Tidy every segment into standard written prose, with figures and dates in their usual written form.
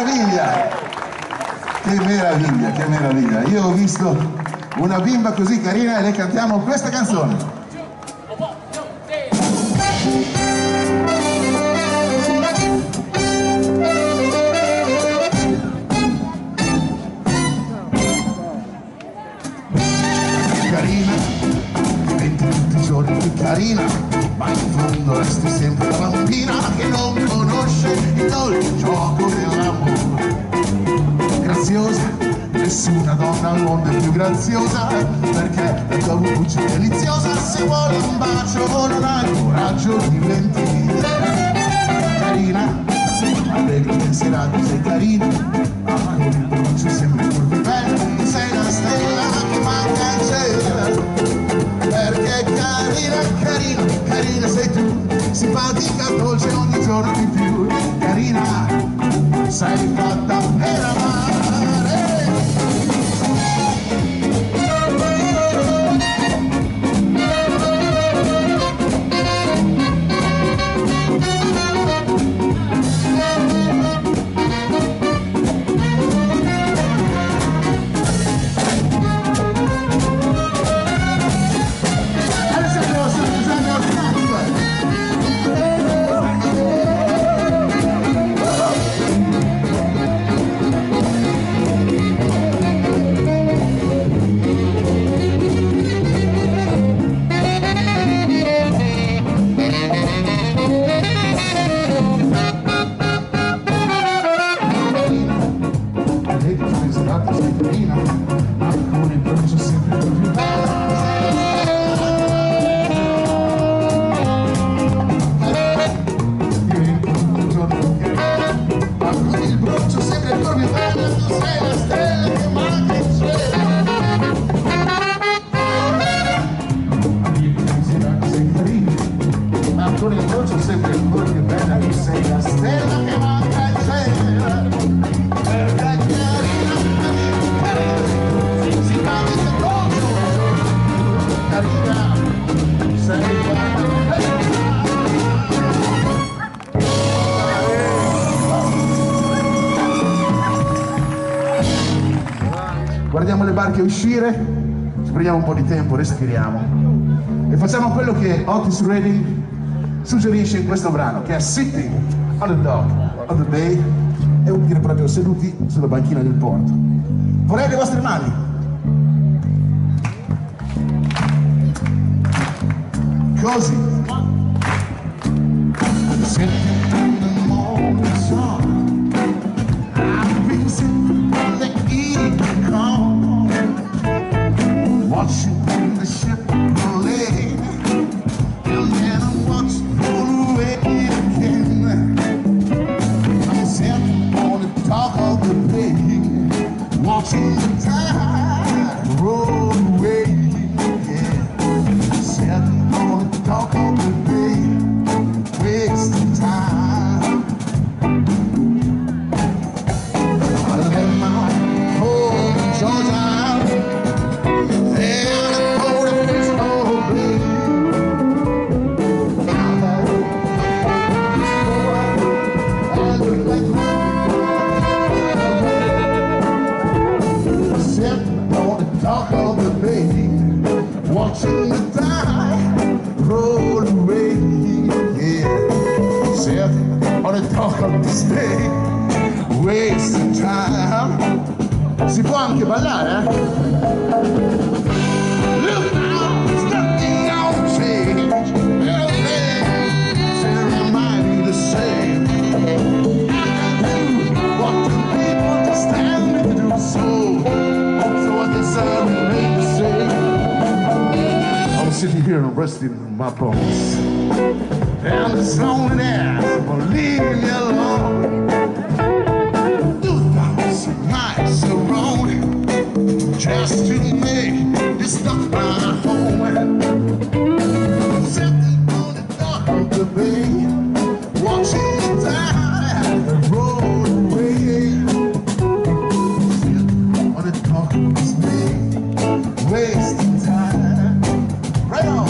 meraviglia! Che meraviglia, che meraviglia! Io ho visto una bimba così carina e le cantiamo questa canzone. Carina, diventi tutti i giorni più carina, ma in fondo resti sempre la bambina che non conosce il dolce gioco dell'amore. Graziosa, nessuna donna al mondo è più graziosa, perché la tua voce è deliziosa. Se vuole un bacio non hai il coraggio di mentire. Carina, allegri pensierati, sei carina, ma con il broncio sempre curvi bella, sei la stella che manca in cielo. Perché carina, carina, carina sei tu, simpatica, dolce ogni giorno di più. Carina, sei fatta per amare. Guardiamo le barche uscire, ci prendiamo un po' di tempo, respiriamo e facciamo quello che Otis Redding suggerisce in questo brano, che è Sitting on the Dock of the Bay, e vuol dire proprio seduti sulla banchina del porto. Vorrei le vostre mani. Così. Sitting in the morning sun, I've been sitting on the evening calm, watching the ship lay, and then I'm watching roll away again. I'm sitting on the dock of the bay, watching the tide roll away. Yeah, sitting on the dock of the bay, wasting time. I left my home in Georgia. Watching the tide roll away, yeah. Sitting on the dock of this day, wasting time. Si può anche ballare, eh? Look now, it's nothing gonna change. Everything remind me the same. I can do what the people just stand me to do, so I deserve to make the same. Sitting here and resting in my bones, and this loneliness won't leave me alone. 2,000 miles around just to make this stuff my home. Sitting on the dock of the bay, watching the tide roll away. Sitting on the dock of this bay, wasting time. Right on.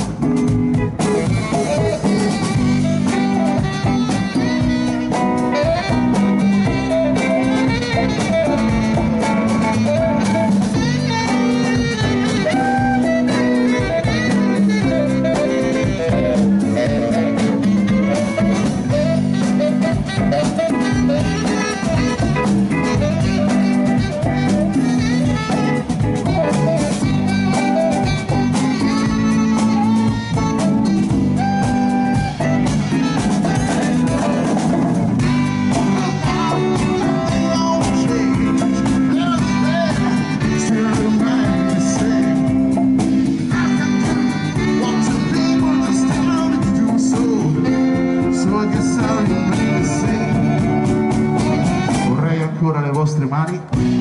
ancora le vostre mani.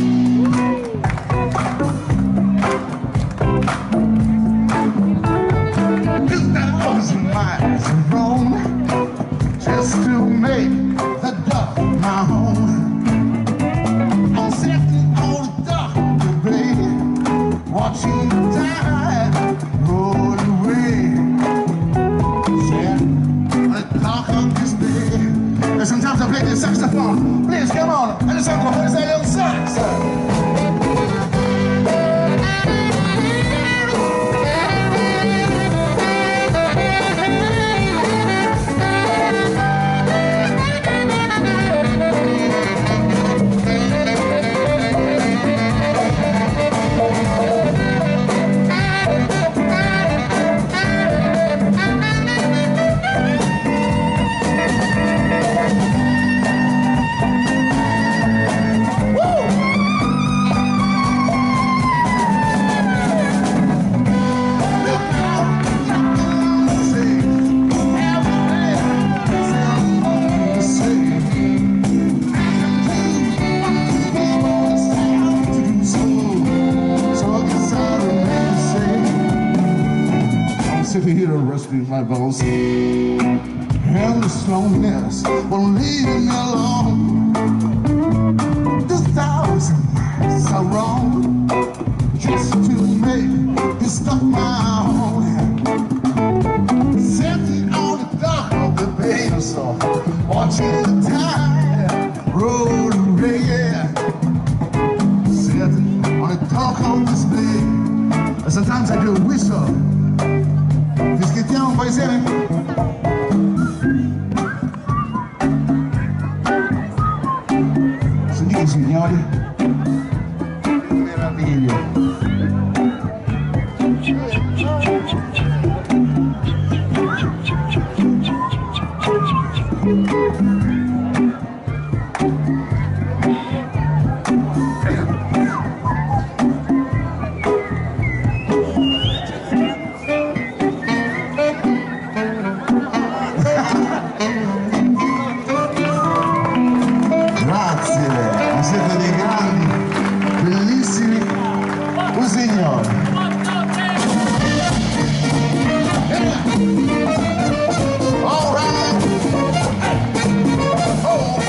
2,000 miles of roam just to make the duck my home. I'm sitting on the dock of the bay, watching the tide roll away. Yeah, on the dock of this bay. And sometimes I play the saxophone. Please come on, Alessandro, please say your sax. Sitting here resting my bones, and this loneliness won't leave me alone. 2,000 miles are wrong just to make this stuff my own. Sitting on the dock of the bay, so watching the tide roll away. Yeah. Sitting on the dock of this bay, sometimes I do whistle. Fischettiamo un po' insieme? Sentite signori, che meraviglia! Siete dei grandi, bellissimi, un signore. All right. Oh.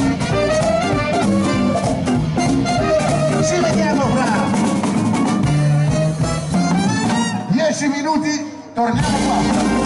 Ci vediamo fra 10 minuti, torniamo qua.